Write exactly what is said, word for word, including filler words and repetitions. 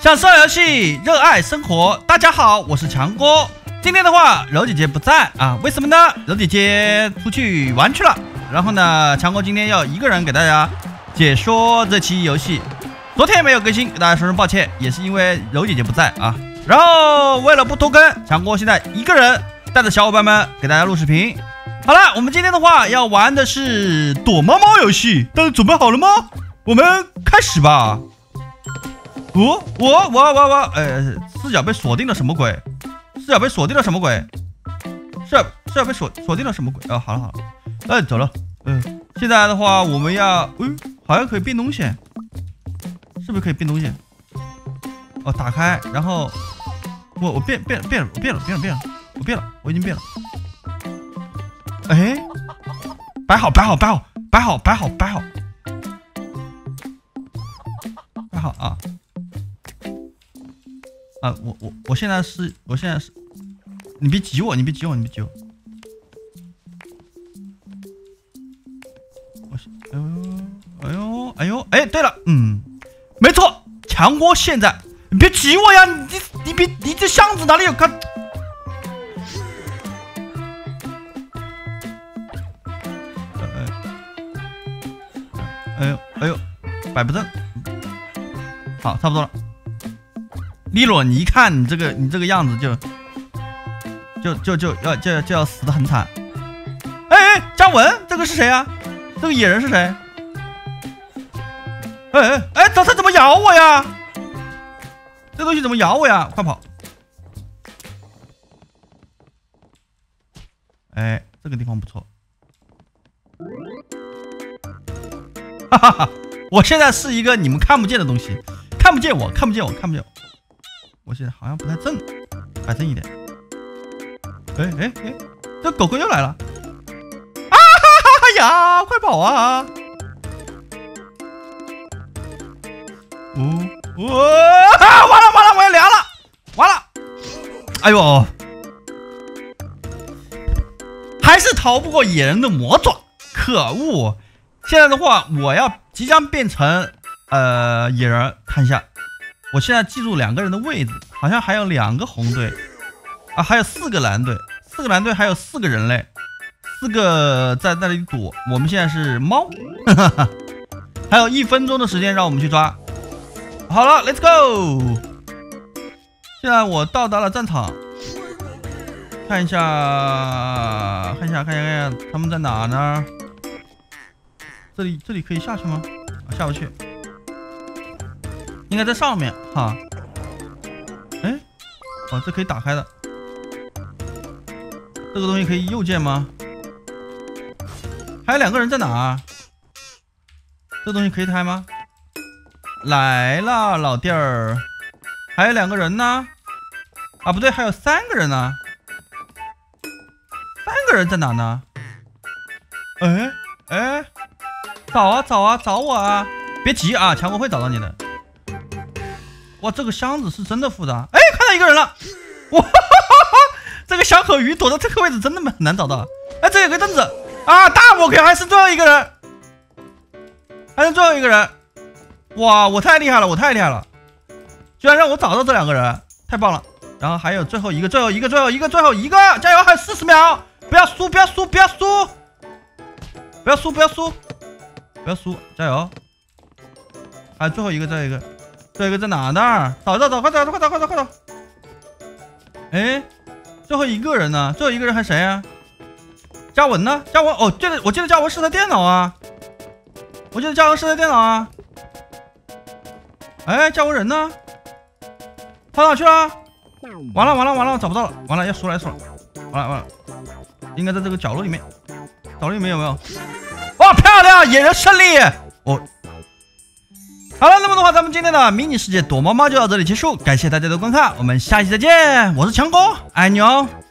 享受游戏，热爱生活。大家好，我是强哥。今天的话，柔姐姐不在啊，为什么呢？柔姐姐出去玩去了。然后呢，强哥今天要一个人给大家解说这期游戏。昨天没有更新，给大家说声抱歉，也是因为柔姐姐不在啊。然后为了不拖更，强哥现在一个人带着小伙伴们给大家录视频。好了，我们今天的话要玩的是躲猫猫游戏，大家准备好了吗？我们开始吧。哦，我我我我，呃，视角被锁定了什么鬼？视角被锁定了什么鬼？是视角被锁锁定了什么鬼？啊，好了好了，哎，走了。嗯，现在的话我们要，嗯，好像可以变东西，是不是可以变东西？哦，打开，然后我我变变变了，我变了变了变了，我变了，我已经变了。哎，摆好摆好摆好摆好摆好摆好摆好啊！啊，我我我现在是，我现在是，你别挤我，你别挤我，你别挤我。我哎呦哎呦哎呦哎，对了，嗯，没错，强哥现在，你别挤我呀，你你别你这箱子哪里有看？哎呦哎呦，摆不正，好，差不多了。利落，你一看你这个你这个样子就就就就要就就要死得很惨。哎哎，嘉文，这个是谁啊？这个野人是谁？哎哎哎，这他怎么咬我呀？这东西怎么咬我呀？快跑！哎，这个地方不错。哈哈哈！我现在是一个你们看不见的东西，看不见我，看不见我，看不见我。我现在好像不太正，摆正一点。哎哎哎，这狗狗又来了！啊哈哈呀，快跑啊！哦哦啊！完了完了，我要凉了！完了！哎呦，还是逃不过野人的魔爪，可恶！现在的话，我要即将变成呃野人，看一下。我现在记住两个人的位置，好像还有两个红队啊，还有四个蓝队，四个蓝队还有四个人类，四个在那里躲。我们现在是猫，哈哈哈，还有一分钟的时间让我们去抓。好了 ，Let's go！ 现在我到达了战场，看一下，看一下，看一下，看一下，他们在哪呢？这里，这里可以下去吗？啊，下不去。应该在上面哈，哎，哦，这可以打开的，这个东西可以右键吗？还有两个人在哪儿？这东西可以开吗？来了，老弟儿，还有两个人呢，啊，不对，还有三个人呢，三个人在哪呢？哎哎，找啊找啊找我啊！别急啊，强哥会找到你的。哇，这个箱子是真的复杂。哎，看到一个人了！哇哈哈，这个小可鱼躲到这个位置真的很难找到。哎，这有个凳子啊，大魔 K 还是最后一个人，还是最后一个人。哇，我太厉害了，我太厉害了，居然让我找到这两个人，太棒了。然后还有最后一个，最后一个，最后一个，最后一个，加油！还有四十秒，不要输，不要输，不要输，不要输，不要输，不要输，加油！还有最后一个，最后一个。这个在哪呢？找找找，快找快找快找快找！哎，最后一个人呢？最后一个人还谁啊？嘉文呢？嘉文哦，对了，我记得嘉文是台电脑啊，我记得嘉文是台电脑啊。哎，嘉文人呢？跑哪去了？完了完了完了，找不到了，完了要输了要输了，完了完了，应该在这个角落里面，角落里面有没有？哇，漂亮，野人胜利！哦。好了，那么的话，咱们今天的迷你世界躲猫猫就到这里结束，感谢大家的观看，我们下期再见，我是强哥，爱你哦。